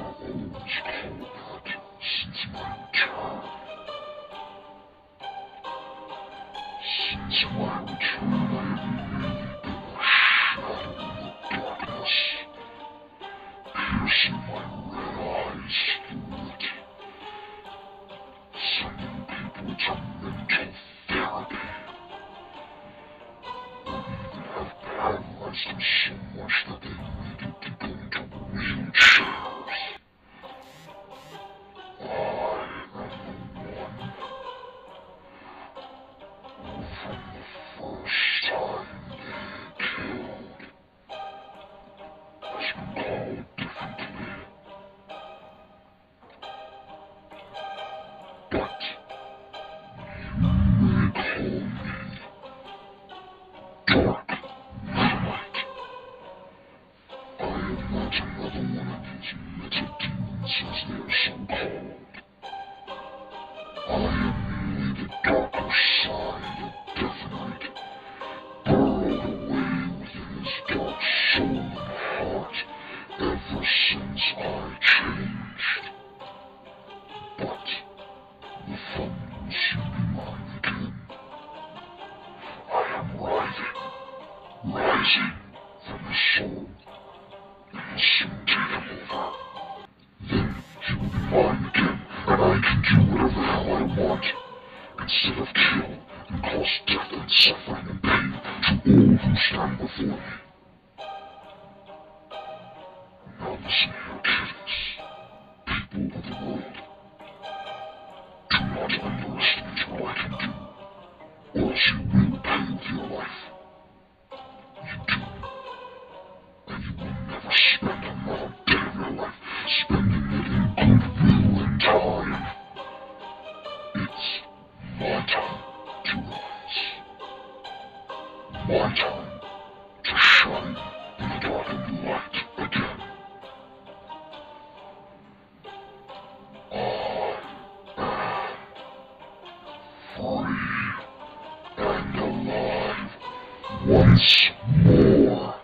always called that since my return. Since my return, I have merely been a shadow in the darkness, piercing my red eyes through it, sending people to mental therapy, or even have paralyzed them so much that they needed to go into wheelchairs. I am the one who, from the first time they killed, has been called differently. But you may call me Dark Midnight. I am not another one of these meta-demons as they are so called. I am merely the darker side of Death Knight, burrowed away within his dark soul and heart ever since I changed. But the fun will soon be mine again. I am rising from his soul. It will soon take him over. Then he will be mine again, and I can do whatever the hell I want, instead of kill and cause death and suffering and pain to all who stand before me. Now listen here, kiddies, people of the world. Do not underestimate what I can do, or else you will pay with your life. You do, and you will never spend another day of your life spending it in goodwill and time. It's my time to rise. My time to shine in the darkened light again. Free and alive once more.